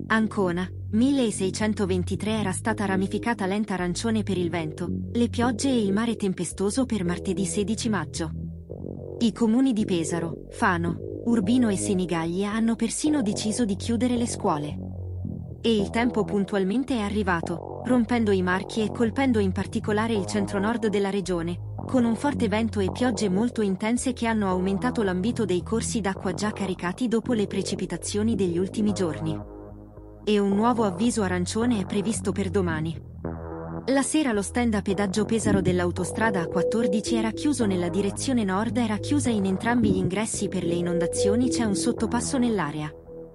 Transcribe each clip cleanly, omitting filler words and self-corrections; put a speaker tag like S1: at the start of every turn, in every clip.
S1: Ancona, 1623 era stata ramificata lenta arancione per il vento, le piogge e il mare tempestoso per martedì 16 maggio. I comuni di Pesaro, Fano, Urbino e Senigallia hanno persino deciso di chiudere le scuole. E il tempo puntualmente è arrivato, rompendo i marchi e colpendo in particolare il centro-nord della regione, con un forte vento e piogge molto intense che hanno aumentato l'ambito dei corsi d'acqua già caricati dopo le precipitazioni degli ultimi giorni. E un nuovo avviso arancione è previsto per domani. La sera lo stand a pedaggio Pesaro dell'autostrada A14 era chiuso nella direzione nord, era chiusa in entrambi gli ingressi per le inondazioni, c'è un sottopasso nell'area.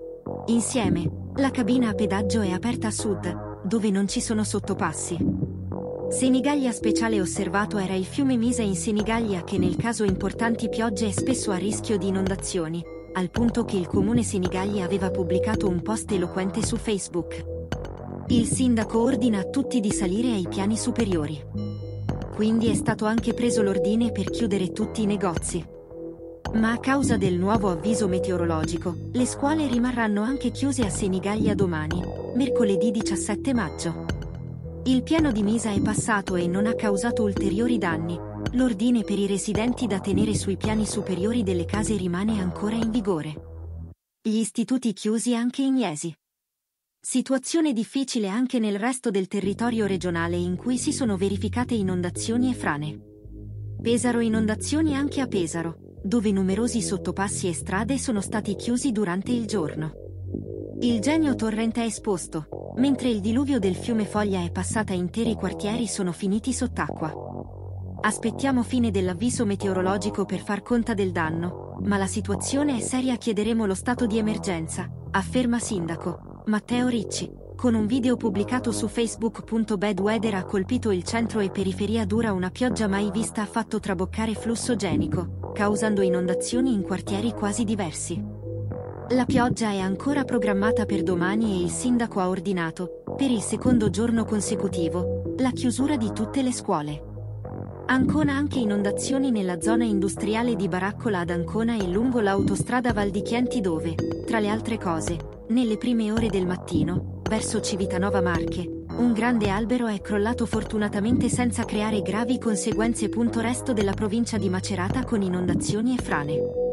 S1: Insieme, la cabina a pedaggio è aperta a sud, dove non ci sono sottopassi. Senigallia speciale osservato era il fiume Misa in Senigallia che nel caso importanti piogge è spesso a rischio di inondazioni, al punto che il comune Senigallia aveva pubblicato un post eloquente su Facebook. Il sindaco ordina a tutti di salire ai piani superiori. Quindi è stato anche preso l'ordine per chiudere tutti i negozi. Ma a causa del nuovo avviso meteorologico, le scuole rimarranno anche chiuse a Senigallia domani, mercoledì 17 maggio. Il piano di Misa è passato e non ha causato ulteriori danni. L'ordine per i residenti da tenere sui piani superiori delle case rimane ancora in vigore. Gli istituti chiusi anche in Iesi. Situazione difficile anche nel resto del territorio regionale in cui si sono verificate inondazioni e frane. Pesaro inondazioni anche a Pesaro, dove numerosi sottopassi e strade sono stati chiusi durante il giorno. Il genio torrente è esposto, mentre il diluvio del fiume Foglia è passata, interi quartieri sono finiti sott'acqua. Aspettiamo fine dell'avviso meteorologico per far conta del danno, ma la situazione è seria, chiederemo lo stato di emergenza, afferma sindaco Matteo Ricci, con un video pubblicato su Facebook. Bad weather ha colpito il centro e periferia, dura una pioggia mai vista, ha fatto traboccare flusso genico, causando inondazioni in quartieri quasi diversi. La pioggia è ancora programmata per domani e il sindaco ha ordinato, per il secondo giorno consecutivo, la chiusura di tutte le scuole. Ancona anche inondazioni nella zona industriale di Baraccola ad Ancona e lungo l'autostrada Val di Chienti dove, tra le altre cose, nelle prime ore del mattino, verso Civitanova Marche, un grande albero è crollato fortunatamente senza creare gravi conseguenze. Resto della provincia di Macerata con inondazioni e frane.